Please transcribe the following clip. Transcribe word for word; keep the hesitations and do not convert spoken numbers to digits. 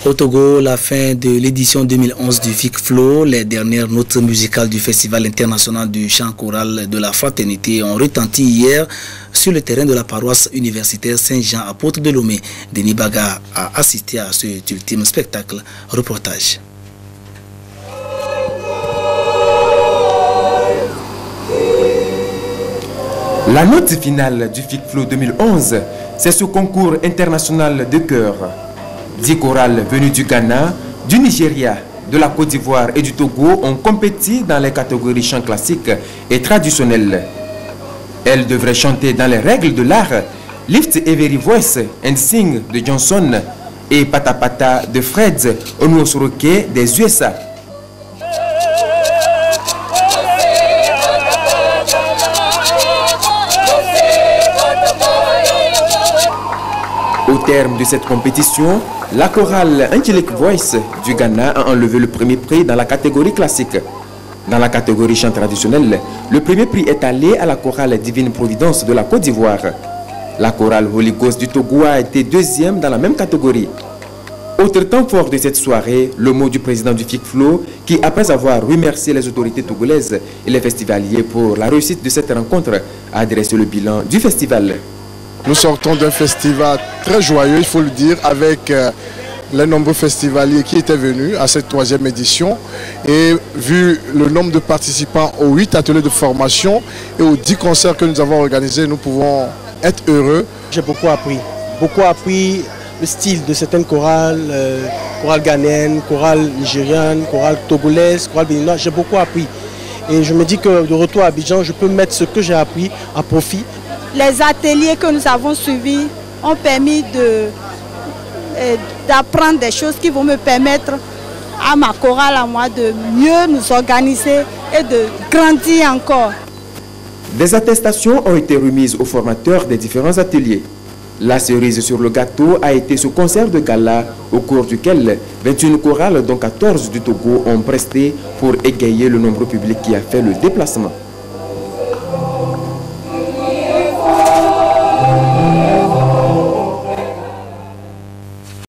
Au Togo, la fin de l'édition deux mille onze du V I C Flow, les dernières notes musicales du Festival international du chant choral de la fraternité ont retenti hier sur le terrain de la paroisse universitaire Saint-Jean apôtre de Lomé. Denis Baga a assisté à cet ultime spectacle. Reportage. La note finale du V I C Flow deux mille onze, c'est ce concours international de chœur. Dix chorales venues du Ghana, du Nigeria, de la Côte d'Ivoire et du Togo ont compéti dans les catégories chant classique et traditionnel. Elles devraient chanter dans les règles de l'art Lift Every Voice and Sing de Johnson et Pata Pata de Fred Onuosoroke des U S A. Au terme de cette compétition, la chorale Angelic Voice du Ghana a enlevé le premier prix dans la catégorie classique. Dans la catégorie chant traditionnel, le premier prix est allé à la chorale Divine Providence de la Côte d'Ivoire. La chorale Holy Ghost du Togo a été deuxième dans la même catégorie. Autre temps fort de cette soirée, le mot du président du V I C Flow qui, après avoir remercié les autorités togolaises et les festivaliers pour la réussite de cette rencontre, a adressé le bilan du festival. Nous sortons d'un festival très joyeux, il faut le dire, avec euh, les nombreux festivaliers qui étaient venus à cette troisième édition. Et vu le nombre de participants aux huit ateliers de formation et aux dix concerts que nous avons organisés, nous pouvons être heureux. J'ai beaucoup appris, beaucoup appris le style de certaines chorales, euh, chorales ghanéennes, chorales nigérianes, chorales togolaises, chorales béninoises. J'ai beaucoup appris. Et je me dis que de retour à Abidjan, je peux mettre ce que j'ai appris à profit. Les ateliers que nous avons suivis ont permis d'apprendre des choses qui vont me permettre à ma chorale, à moi, de mieux nous organiser et de grandir encore. Des attestations ont été remises aux formateurs des différents ateliers. La cerise sur le gâteau a été ce concert de gala au cours duquel vingt et une chorales, dont quatorze du Togo, ont presté pour égayer le nombreux public qui a fait le déplacement.